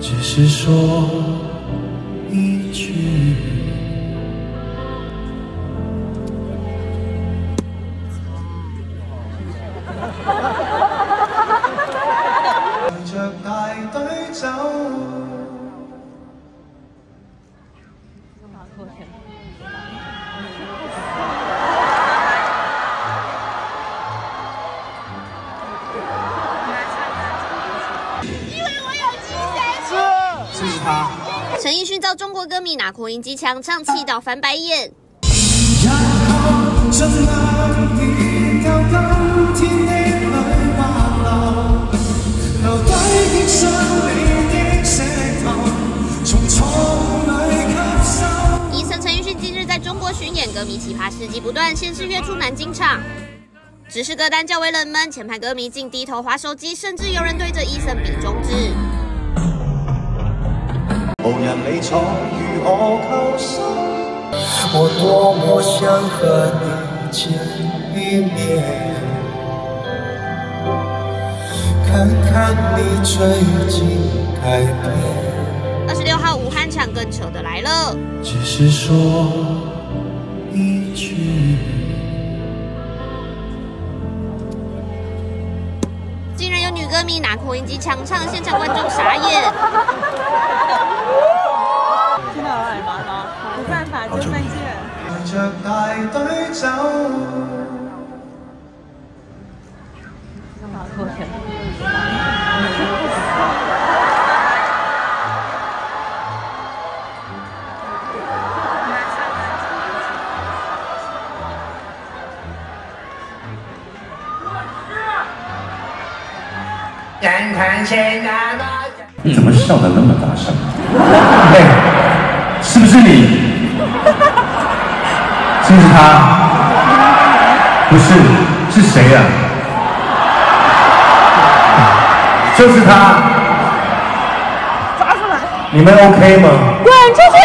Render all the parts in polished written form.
只是说一句。着大隊走。 因为我有机神， 是他。 陈奕迅遭中国歌迷拿扩音机强唱，气到翻白眼。 然後盡量研究今天的裏滑流，留低的傷你的石頭，從錯裏吸收。 疑似陳奕迅近日在中國巡演，歌迷奇葩事跡不斷，先是月出南京場。只是歌單較為冷門，前排歌迷竟低頭滑手機，甚至有人對着伊森比中指。 無人理睬如何求生，我多麼想和你見一面，看看你最近改變。 26號武漢場更扯得來了， 只是說一句。 竟然有女歌迷拿擴音機強唱，現場觀眾傻眼。 聽到有人講咯，冇辦法就再見。 圍着大隊走。 你怎么笑得那么大声？哎，是不是你？是不是他？不是，是谁呀？就是他。 抓出来！ 你们 OK 吗？ 滚出去！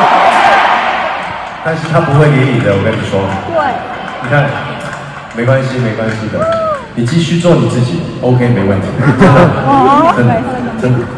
但是他不会理你的，我跟你说。 对。 你看，没关系，没关系的。你继续做你自己 ，OK， 没问题。真的，真的。